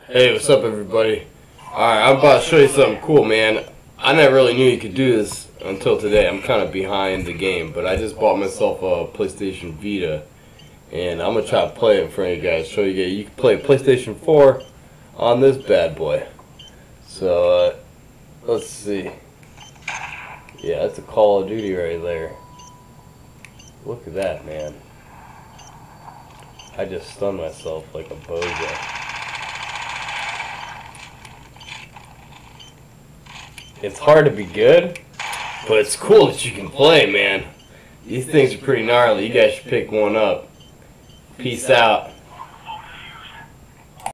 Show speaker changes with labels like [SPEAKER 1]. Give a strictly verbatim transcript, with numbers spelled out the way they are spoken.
[SPEAKER 1] Hey, what's up, everybody? Alright, I'm about to show you something cool, man. I never really knew you could do this until today. I'm kind of behind the game, but I just bought myself a PlayStation Vita, and I'm gonna try to play it in front of you guys. Show you guys you can play PlayStation four on this bad boy. So, uh, let's see. Yeah, that's a Call of Duty right there. Look at that, man. I just stunned myself like a bozo. It's hard to be good, but it's cool that you can play, man. These things are pretty gnarly. You guys should pick one up. Peace out.